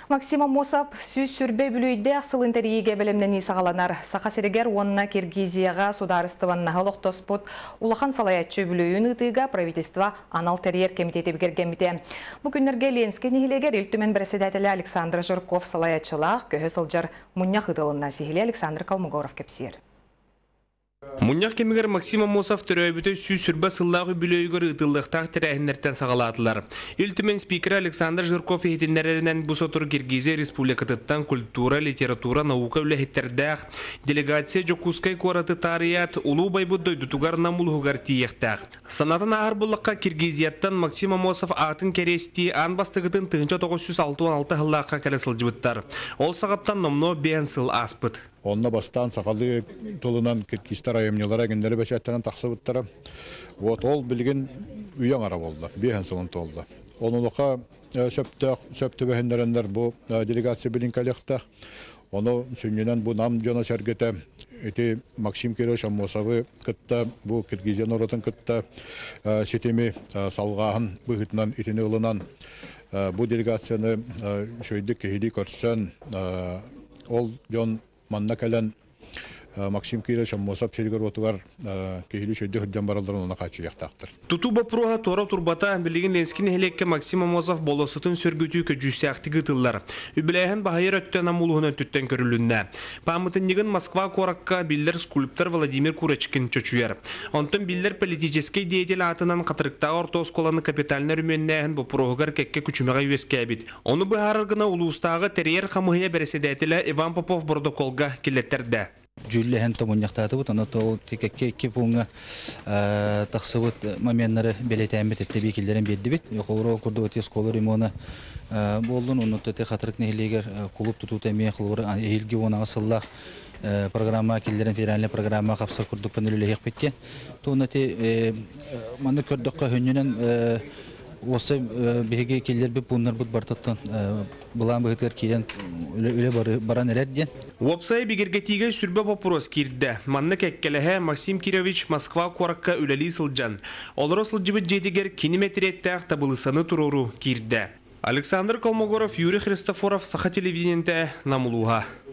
Максим Амосов сүз сүрбе бүлүйде ақсыл интериеге білімнен исағаланар. Сақа серегер онына Киргизияға сударыстыванна лоқтоспут улахан салаятчы бүлүйін ұтыға правительства анал терьер комитеті бігергеміде. Бүкіндерге Ленске нехілегер үлтімен председателі Александр Жирков салаятчылақ көхі сылжар мұнях ұдылына сихілі Александр Калмыгоров кепсер. Мұнях кемігер Максим Амосов түрөйбіті сүй сүрбі сыллағы бүлейгір ұтылықтақ тірәхіндерден сағалатылар. Үлтімен спикер Александр Жирков етіндерінен бұл сотыр Киргизия Республикатыттан культура, литература, наука үләхеттердәқ, делегация Жокускай қораты тарият, ұлу байбұддай дұтуғар намулғығар тиектәқ. Санатын ағыр бұлыққа Киргизияттан Максим Амосов атын кересті ан бастығытын 1966 ғыллаққа кәресіл жібіттар. Ол сағаттан номно бен сыл аспыт. Онна бастан сақалы тылынан Киргизстар айымнелара гендері бәшәттенен тақсыбыттары. Ол білген үйен ара болды, бейін сылын толды. Онылыққа сөпті бәхендерендер бұл делегация білін кәлектақ. Оны сүнненен бұл нам жона сәргеті әті Максим Кирович Амосовы күтті, бұл Киргизиян оратын күтті сетеме салғағын бұғытынан етіне ұлынан. Бұл делегацияны шөйді кейді көрсен ол жон манна кәлән Максим Кирович Амосов сергер отугар кейлі шөйді хүрден бараларын оны қачы яқтақтыр. Туту бапыруға тора турбата білген Ленскин әлекке Максим Амосов болосытын сөргөтүй көджүсі ақтығы тыллар. Үбіләйін бағайыр өттен амулуғын өттен көрілінне. Памытын неген Москва қораққа білдер скульптор Владимир Курочкин чөчуер. Онтын білдер политический деятель атынан қатырықта ортос қоланы капиталына рүменнәйін бапыруғығар кәкке күчімеға үеске әбіт. Оны бұхарығына ұлыстағы терьер қамығыя бәріседәтілі Иван Попов Бордоколға келеттерді. Жүлі әнті мұнияқтаты бұд, аны ол текекке бұңы тақсы бұд моменттері белеті әмет әтті бекелдерін берді бет. Қоғыры күрді өте сколы ремоны болдың, оны төте қатырық нәхілегер құлып тұтуыт әмей қылғыры әйілге оңағы сыллақ программа келдерін федеральный программа қапсыр күрдікпен өлі еқ бетке. Тоны те маны көрдіққа хүнінен осы беге келдер біп бұнлар бұд бартаттан бұлан бұғытқар кейден өлі баран әрәдден. Уапсай бігергетіге сүрбе вопрос кирді. Манны кәккелігі Максим Кирович Москва қораққа өлелі сылжан. Олары сылжыбыт жетігер кинеметреттәқ табылысаны тұрору кирді. Александр Калмыгоров, Юрий Христофоров, Саха телевидениенте Намулуға.